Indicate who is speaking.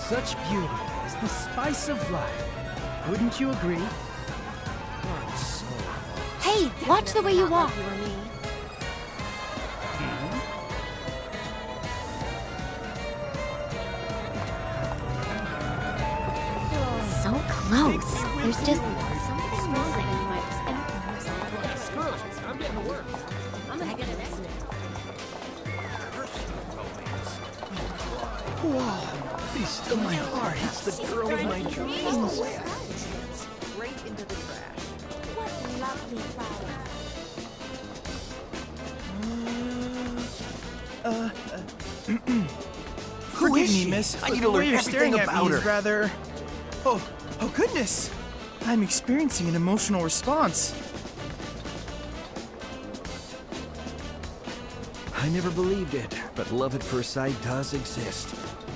Speaker 1: Such beauty is the spice of life. Wouldn't you agree?
Speaker 2: Hey, watch the way you walk. So close. There's just something missing.
Speaker 3: Screw it. I'm getting to work. I'm gonna get an exit.
Speaker 1: Whoa, it's still my heart. It's the girl of my dreams.
Speaker 4: Straight into the trash.
Speaker 2: What lovely flowers.
Speaker 1: Forgive me, miss.
Speaker 5: I need to learn
Speaker 1: You're
Speaker 5: everything
Speaker 1: staring at
Speaker 5: about
Speaker 1: me
Speaker 5: her.
Speaker 1: is rather... Oh goodness! I'm experiencing an emotional response.
Speaker 5: I never believed it, but love at first sight does exist.